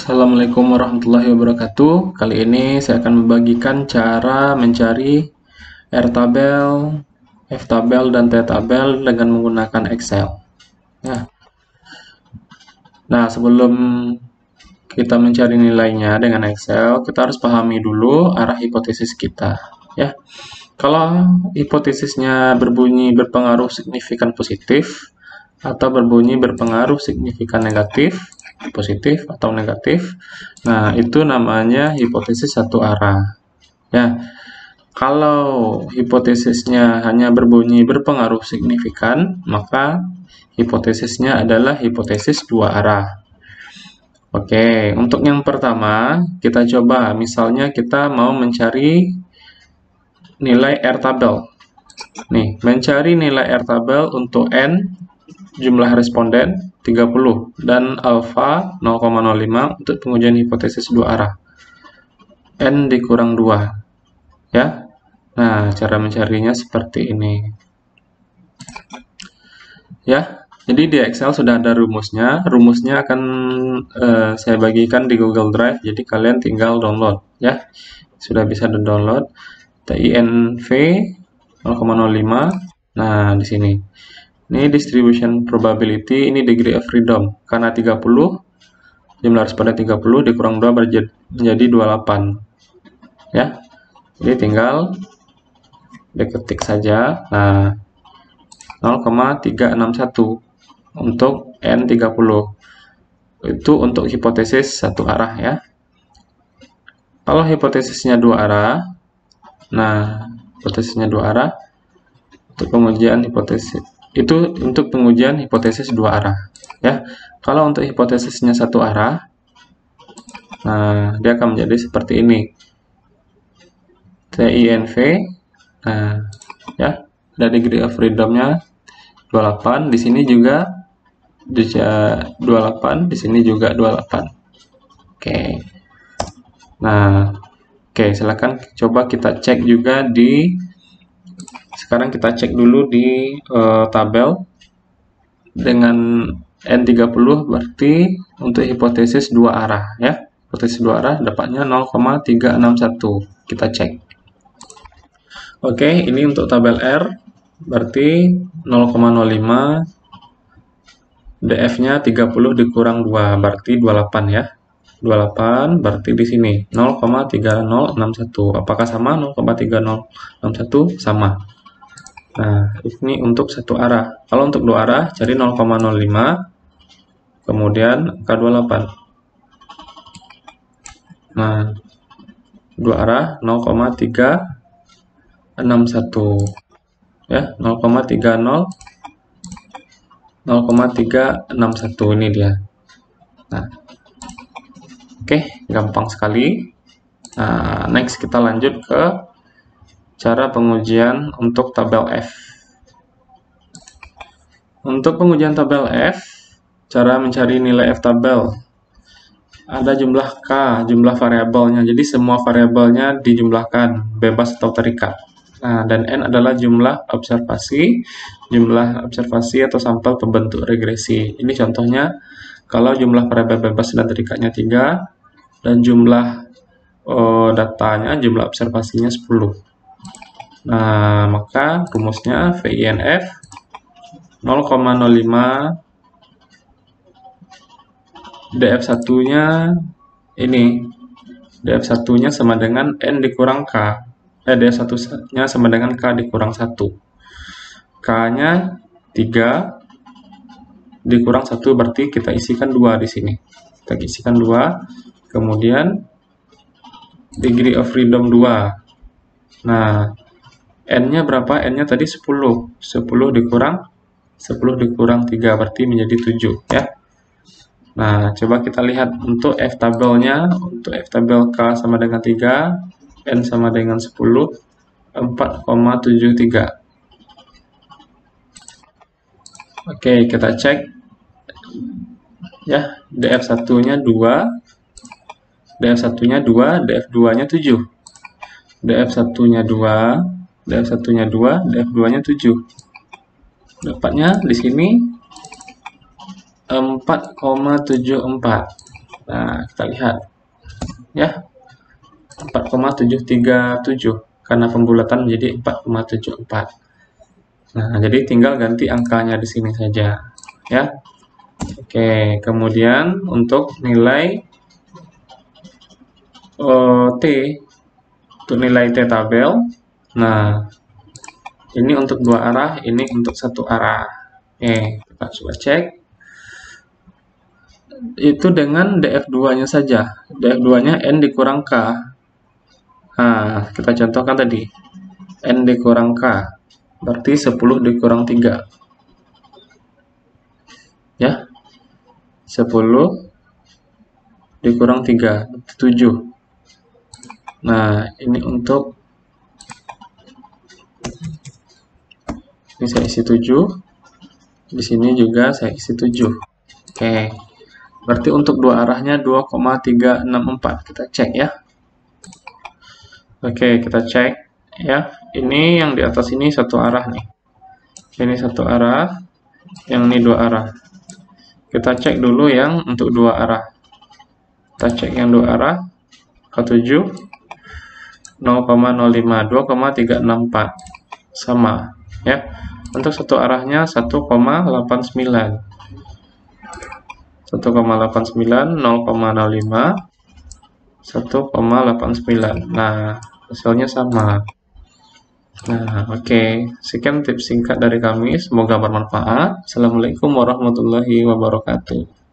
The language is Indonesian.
Assalamualaikum warahmatullahi wabarakatuh. Kali ini saya akan membagikan cara mencari R-tabel, F-tabel, dan T-tabel dengan menggunakan Excel. Nah, sebelum kita mencari nilainya dengan Excel, kita harus pahami dulu arah hipotesis kita. Ya, kalau hipotesisnya berbunyi berpengaruh signifikan positif atau berbunyi berpengaruh signifikan negatif, positif atau negatif, nah itu namanya hipotesis satu arah. Ya, kalau hipotesisnya hanya berbunyi berpengaruh signifikan, maka hipotesisnya adalah hipotesis dua arah. Oke, untuk yang pertama kita coba, misalnya kita mau mencari nilai R-tabel. Nih, mencari nilai R-tabel untuk N jumlah responden 30 dan alfa 0,05 untuk pengujian hipotesis dua arah. N dikurang 2. Ya. Nah, cara mencarinya seperti ini. Ya. Jadi di Excel sudah ada rumusnya. Rumusnya akan saya bagikan di Google Drive. Jadi kalian tinggal download ya. Sudah bisa di-download. TINV 0,05. Nah, di sini. Ini distribution probability, ini degree of freedom. Karena 30, jumlah responden 30 dikurang 2 menjadi 28. Ya. Jadi tinggal diketik saja. Nah, 0,361 untuk N30. Itu untuk hipotesis satu arah ya. Kalau hipotesisnya dua arah, nah, hipotesisnya dua arah untuk pengujian hipotesis itu untuk pengujian hipotesis dua arah ya. Kalau untuk hipotesisnya satu arah, nah dia akan menjadi seperti ini. TINV, nah ya, ada degree of freedom-nya 28, di sini juga 28, di sini juga 28. Oke. Nah, oke, silakan coba kita cek juga di sekarang kita cek dulu di tabel dengan N30 berarti untuk hipotesis dua arah ya. Hipotesis dua arah dapatnya 0,361. Kita cek. Oke, ini untuk tabel R berarti 0,05, DF-nya 30 dikurang 2 berarti 28 ya. 28 berarti di sini 0,3061. Apakah sama 0,3061? Sama. Nah, ini untuk satu arah. Kalau untuk dua arah, cari 0,05, kemudian angka 28. Nah, dua arah 0,361. Ya, 0,361 ini dia. Nah, oke, gampang sekali. Nah, next kita lanjut ke cara pengujian untuk tabel F. Untuk pengujian tabel F, cara mencari nilai F tabel. Ada jumlah K, jumlah variabelnya. Jadi semua variabelnya dijumlahkan, bebas atau terikat. Nah, dan N adalah jumlah observasi atau sampel pembentuk regresi. Ini contohnya, kalau jumlah variabel bebas dan terikatnya 3, dan jumlah datanya, jumlah observasinya 10. Nah, maka rumusnya VINF 0,05, DF1-nya ini. DF1-nya sama dengan N dikurang K. DF1-nya sama dengan K dikurang 1. K-nya 3 dikurang 1 berarti kita isikan 2 di sini. Kita isikan 2. Kemudian degree of freedom 2. Nah, N-nya berapa? N-nya tadi 10. 10 dikurang 3 berarti menjadi 7 ya. Nah, coba kita lihat untuk F tabelnya. Untuk F tabel K sama dengan 3, N sama dengan 10, 4,73. Oke, kita cek ya. DF1-nya 2, DF1-nya 2, DF2-nya 7. DF1-nya 2, DF1-nya 2, DF2-nya 7. Dapatnya di sini 4,74. Nah, kita lihat ya, 4,737 karena pembulatan menjadi 4,74. Nah, jadi tinggal ganti angkanya di sini saja ya. Oke, kemudian untuk nilai T, untuk nilai T tabel. Nah, ini untuk dua arah, ini untuk satu arah. Oke, kita coba cek. Itu dengan df2-nya saja. Df2-nya N dikurang K. Nah, kita contohkan tadi. N dikurang K. Berarti 10 dikurang 3. Ya. 10 dikurang 3. 7. Nah, ini untuk ini saya isi 7. Di sini juga saya isi 7. Oke. Berarti untuk dua arahnya 2,364. Kita cek ya. Oke, kita cek ya. Ini yang di atas ini satu arah nih. Ini satu arah, yang ini dua arah. Kita cek dulu yang untuk dua arah. Kita cek yang dua arah. K7 0,05 2,364 sama ya. Untuk satu arahnya 1,89 0,05 1,89. Nah, hasilnya sama. Nah, oke. Sekian tips singkat dari kami. Semoga bermanfaat. Assalamualaikum warahmatullahi wabarakatuh.